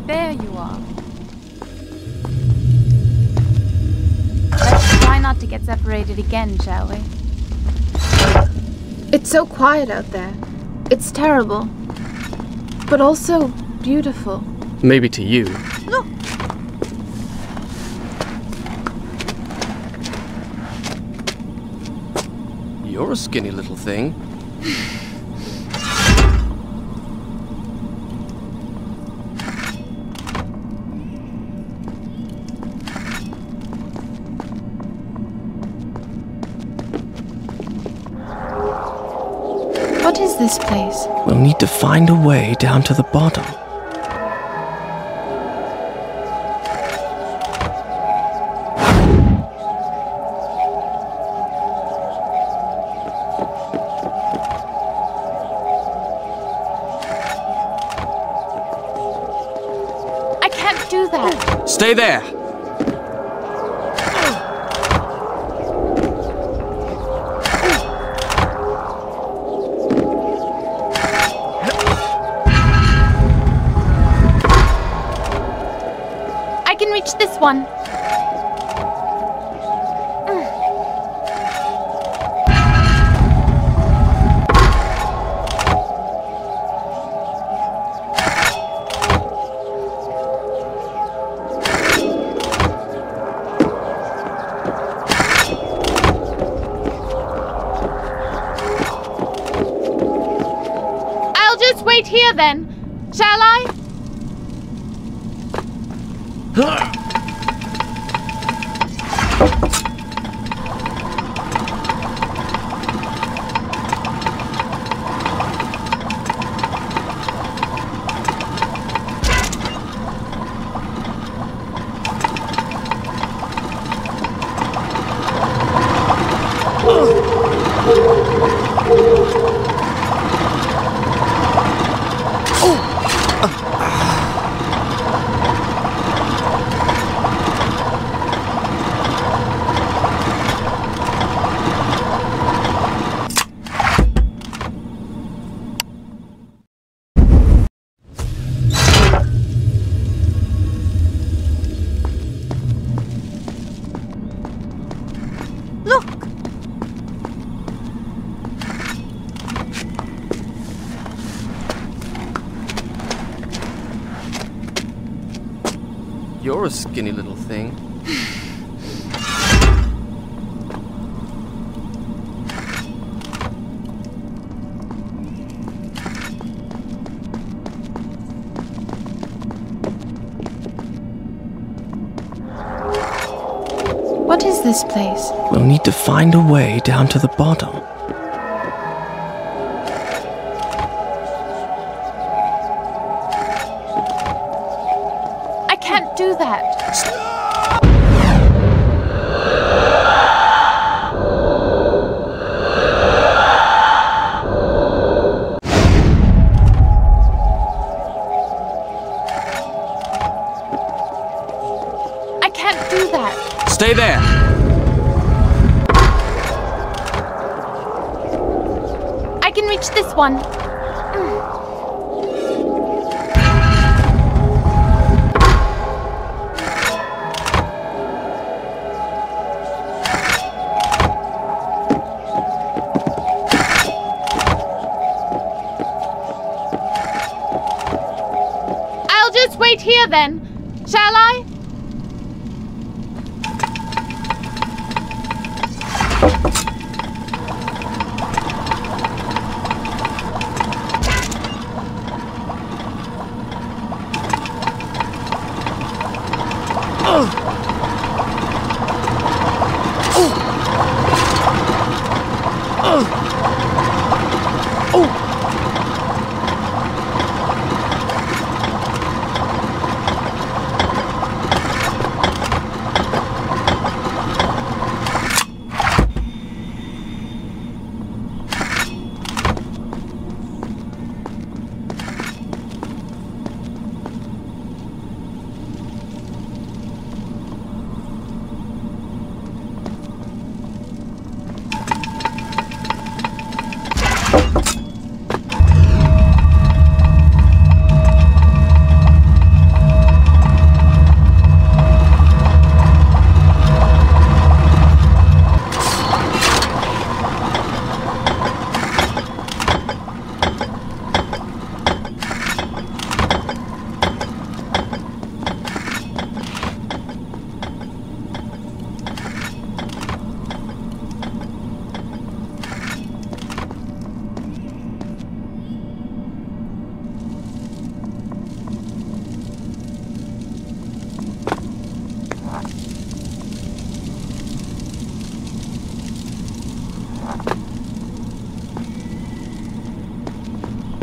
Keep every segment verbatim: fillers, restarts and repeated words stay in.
There you are. Let's try not to get separated again, shall we? It's so quiet out there. It's terrible. But also beautiful. Maybe to you. Look! You're a skinny little thing. What is this place? We'll need to find a way down to the bottom. I can't do that! Stay there! I can reach this one. I'll just wait here then, shall I? Look! You're a skinny little thing. What is this place? We'll need to find a way down to the bottom. I can't do that. I can't do that. Stay there! I can reach this one. I'll just wait here then, shall I?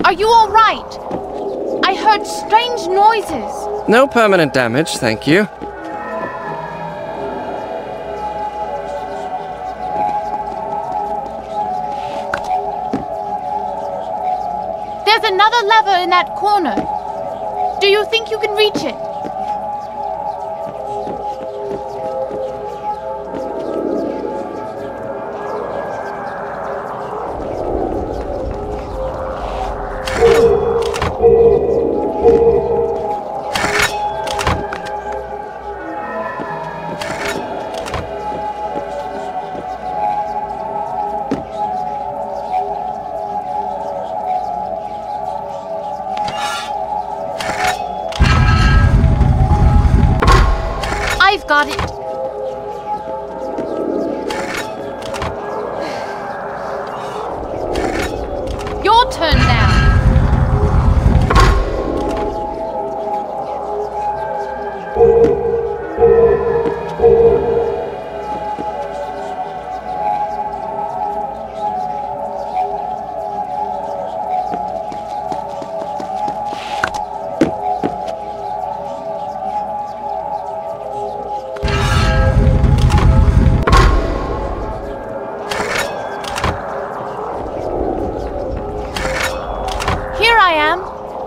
Are you all right? I heard strange noises. No permanent damage, thank you. There's another lever in that corner. Do you think you can reach it? I've got it. Your turn now. Here I am.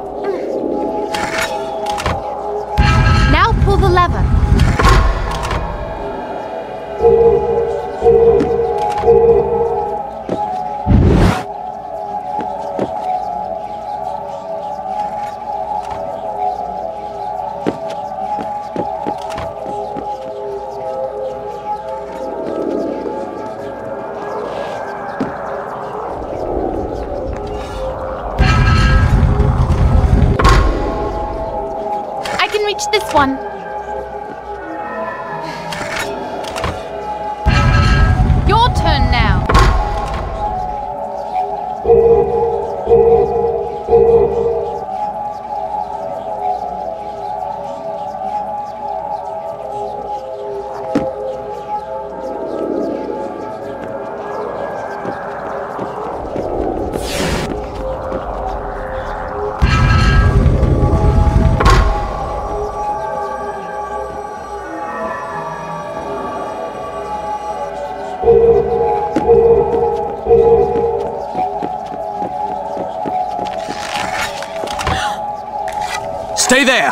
Now pull the lever. I can reach this one. Your turn now. Stay there!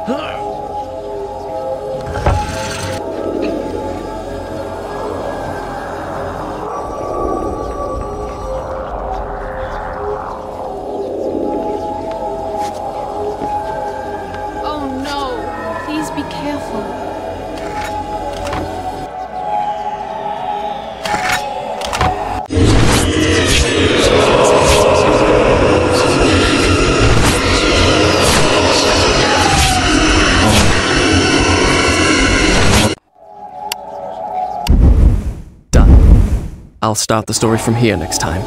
Oh no! Please be careful. I'll start the story from here next time.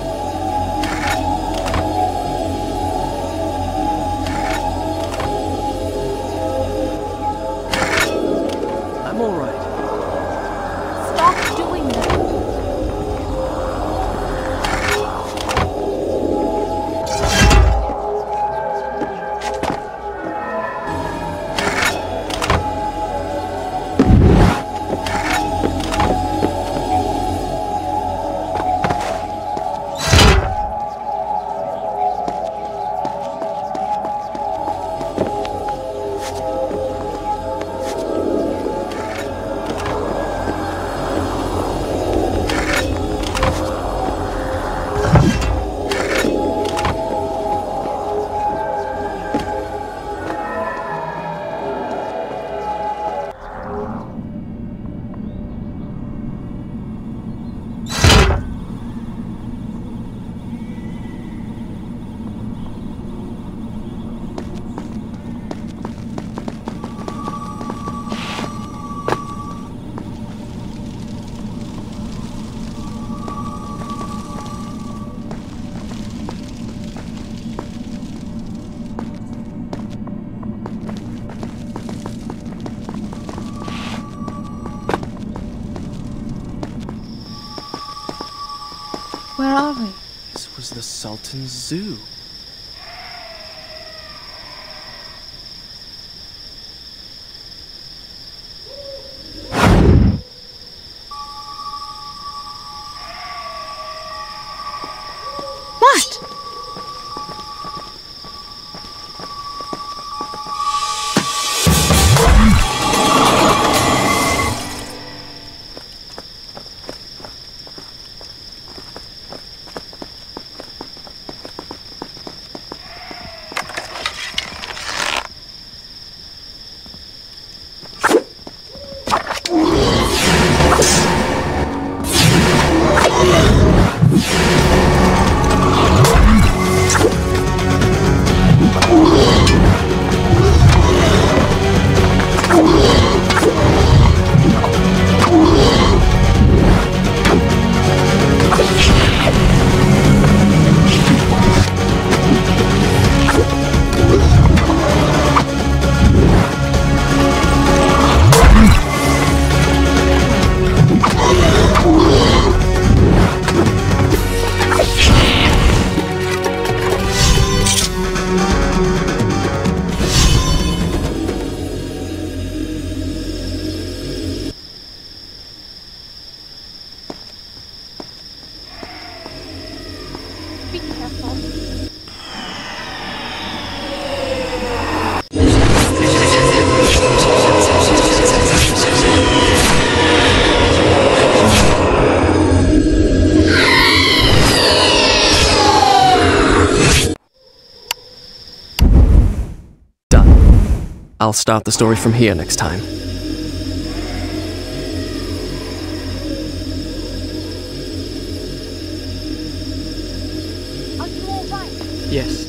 I'm all right. Stop doing that. Where are we? This was the Sultan's zoo. What? Be careful. Done. I'll start the story from here next time. Are you all right? Yes.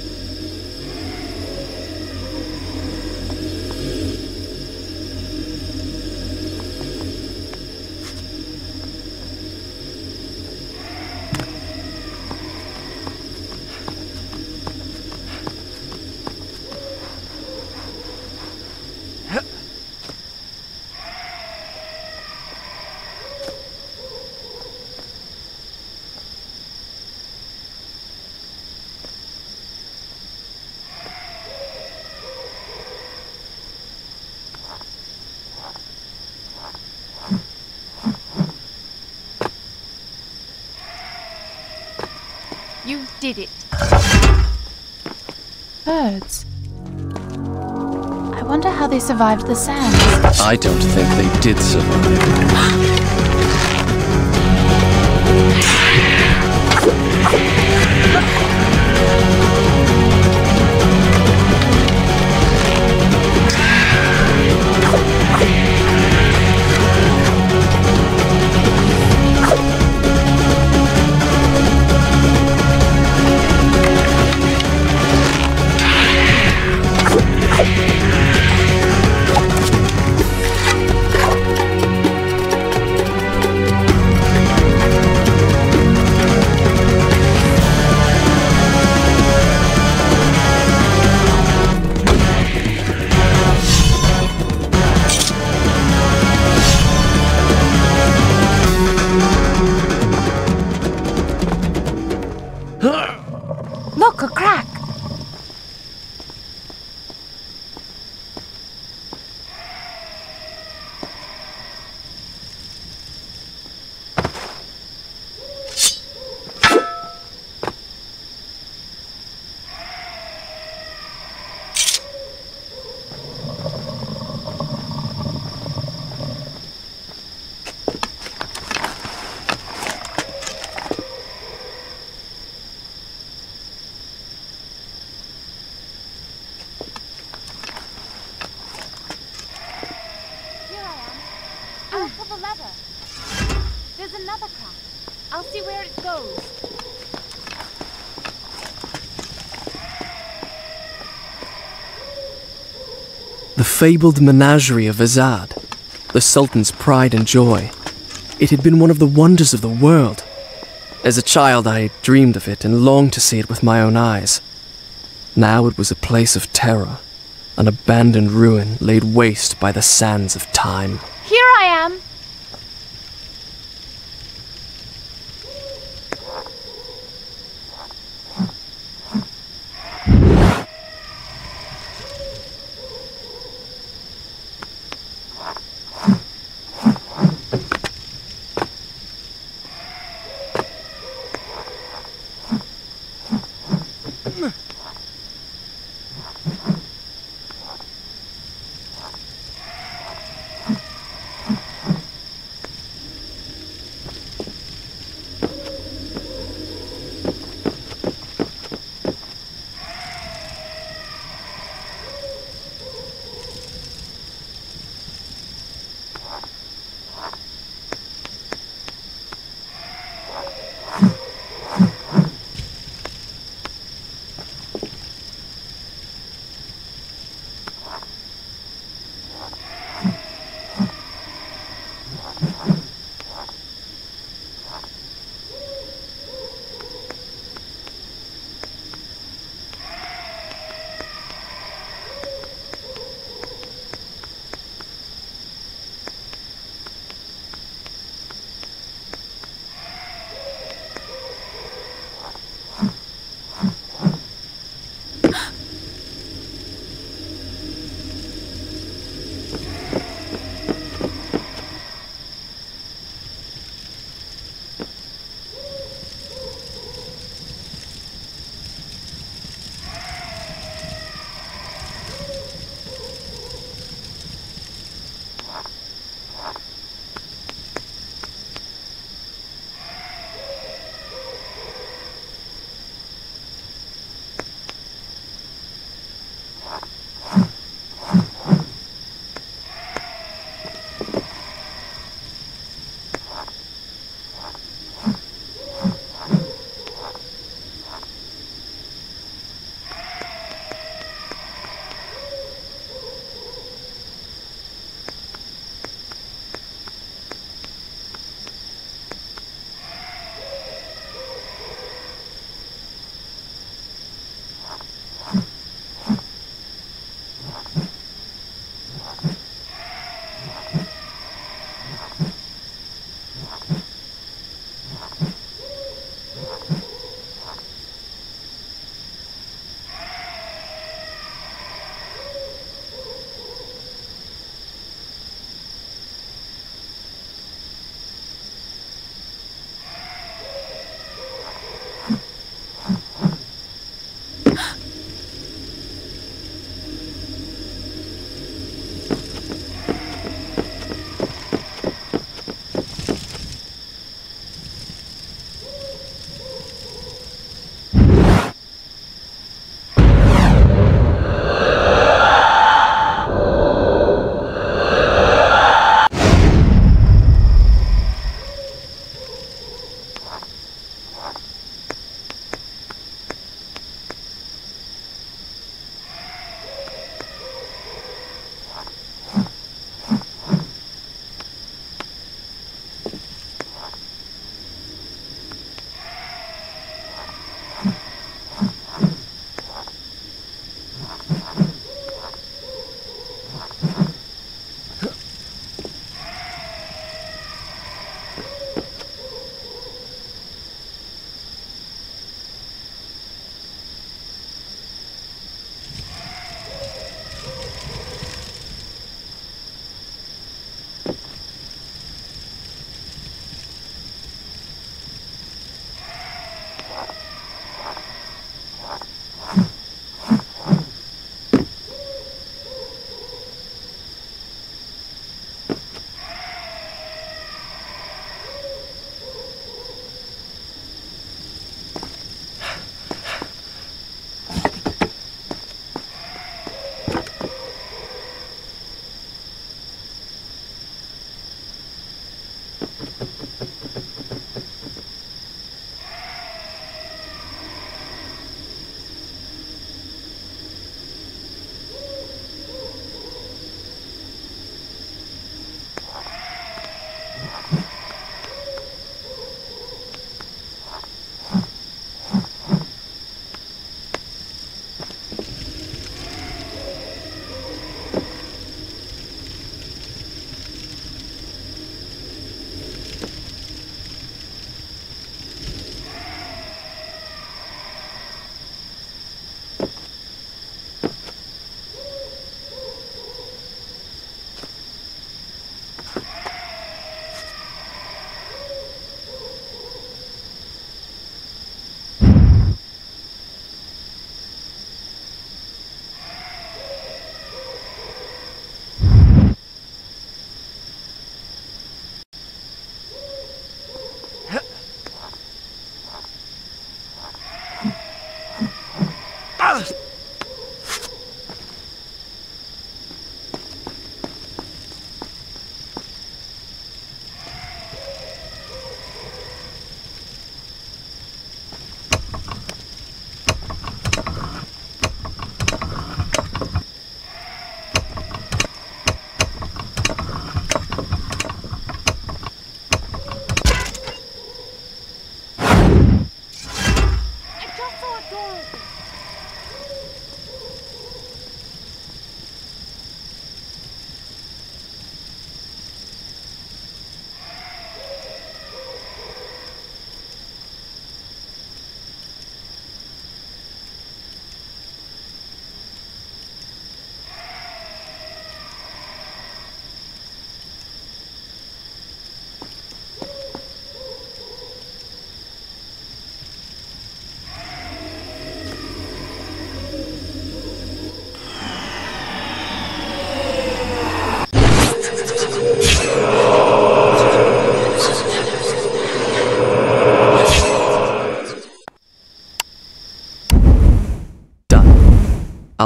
You did it. Birds. I Wonder how they survived the sands. I don't think they did survive. Look, a crack! I'll pull the lever. There's another crack. I'll see where it goes. The fabled menagerie of Azad, the Sultan's pride and joy. It had been one of the wonders of the world. As a child, I dreamed of it and longed to see it with my own eyes. Now it was a place of terror, an abandoned ruin laid waste by the sands of time. Here I am!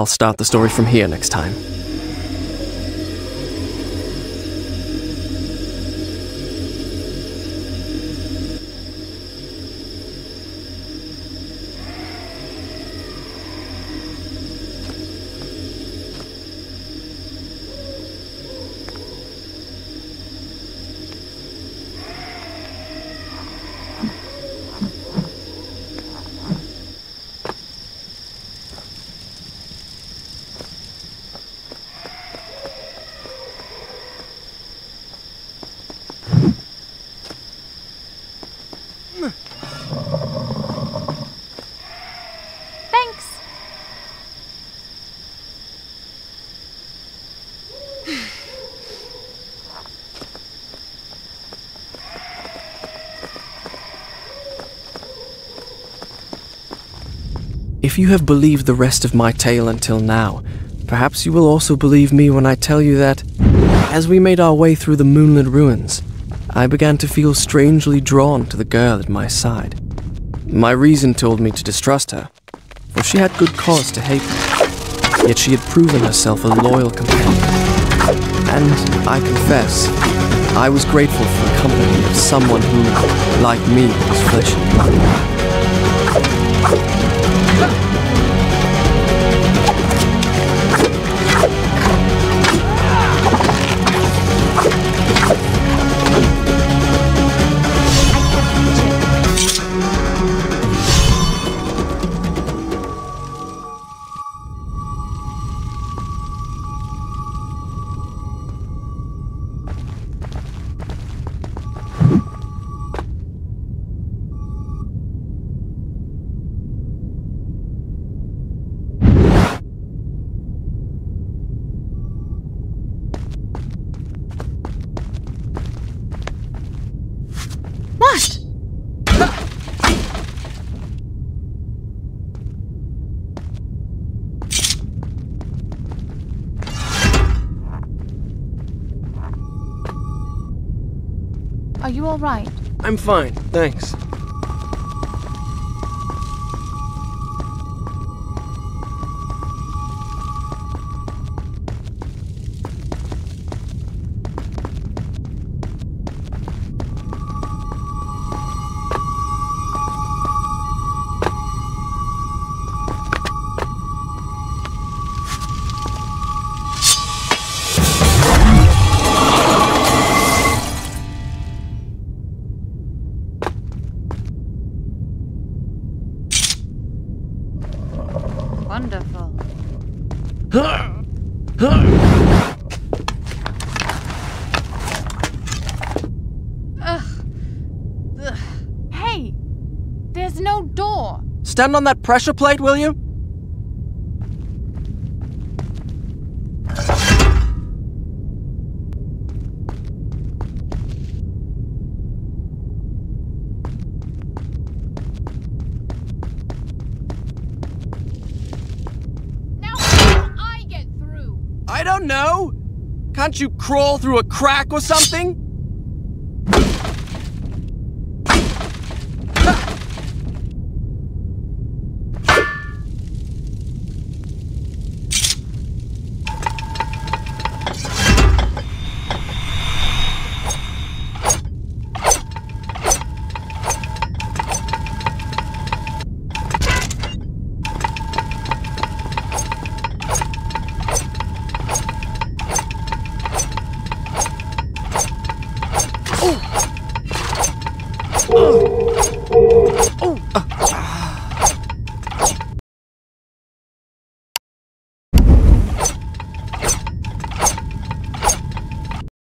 I'll start the story from here next time. Thanks. If you have believed the rest of my tale until now, perhaps you will also believe me when I tell you that, as we made our way through the moonlit ruins, I began to feel strangely drawn to the girl at my side. My reason told me to distrust her, for she had good cause to hate me, yet she had proven herself a loyal companion. And, I confess, I was grateful for the company of someone who, like me, was flesh and blood. What? Are you all right? I'm fine, thanks. Wonderful. Ugh. Ugh. Hey! There's no door! Stand on that pressure plate, will you? I don't know. Can't you crawl through a crack or something? Oh!